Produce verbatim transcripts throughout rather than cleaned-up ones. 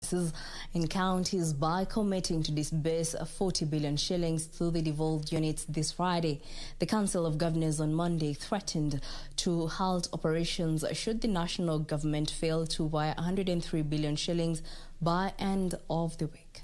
in counties by committing to disburse forty billion shillings to the devolved units this Friday. The Council of Governors on Monday threatened to halt operations should the national government fail to wire one hundred three billion shillings by end of the week.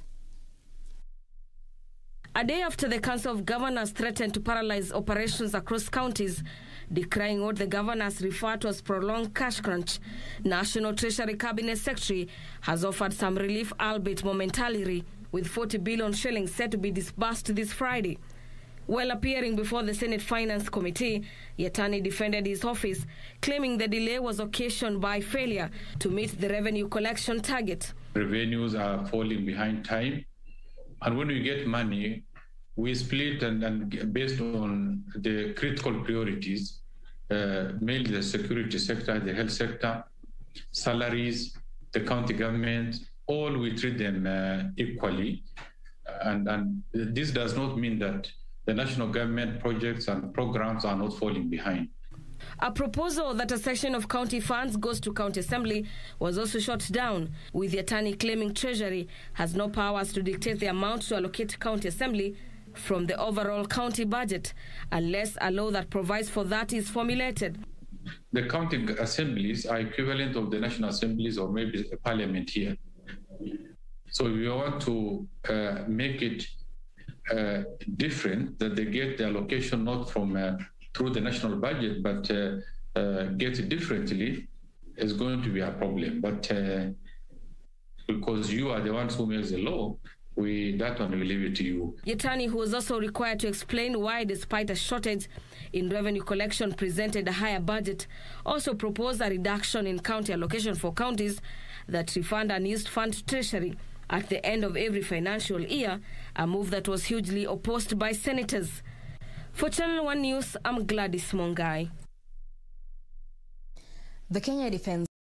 A day after the Council of Governors threatened to paralyze operations across counties, decrying what the governors refer to as prolonged cash crunch, National Treasury Cabinet Secretary has offered some relief, albeit momentarily, with forty billion shillings set to be disbursed this Friday. While appearing before the Senate Finance Committee, Yatani defended his office, claiming the delay was occasioned by failure to meet the revenue collection target. Revenues are falling behind time. And when we get money, we split and, and based on the critical priorities, uh, mainly the security sector, the health sector, salaries, the county government, all we treat them uh, equally. And, and this does not mean that the national government projects and programs are not falling behind. A proposal that a section of county funds goes to county assembly was also shot down, with the attorney claiming Treasury has no powers to dictate the amount to allocate county assembly from the overall county budget, unless a law that provides for that is formulated. The county assemblies are equivalent of the national assemblies or maybe a parliament here. So we want to uh, make it uh, different, that they get the allocation not from uh, through the national budget, but uh, uh, get it differently, is going to be a problem. But uh, because you are the ones who makes the law, we that one we leave it to you. Yatani, who was also required to explain why, despite a shortage in revenue collection, presented a higher budget, also proposed a reduction in county allocation for counties that refund unused fund to Treasury at the end of every financial year, a move that was hugely opposed by senators. For Channel One News, I'm Gladys Mongai. The Kenya Defense